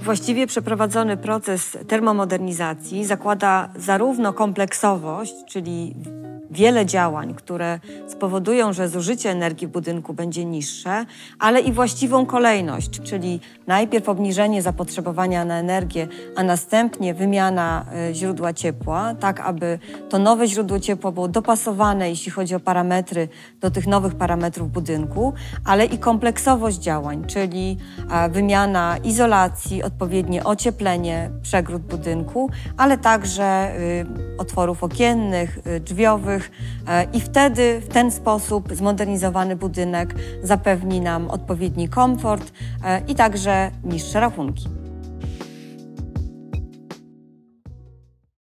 Właściwie przeprowadzony proces termomodernizacji zakłada zarówno kompleksowość, czyli wiele działań, które spowodują, że zużycie energii w budynku będzie niższe, ale i właściwą kolejność, czyli najpierw obniżenie zapotrzebowania na energię, a następnie wymiana źródła ciepła, tak aby to nowe źródło ciepła było dopasowane, jeśli chodzi o parametry, do tych nowych parametrów budynku, ale i kompleksowość działań, czyli wymiana izolacji, odpowiednie ocieplenie, przegród budynku, ale także otworów okiennych, drzwiowych i wtedy w ten sposób zmodernizowany budynek zapewni nam odpowiedni komfort i także niższe rachunki.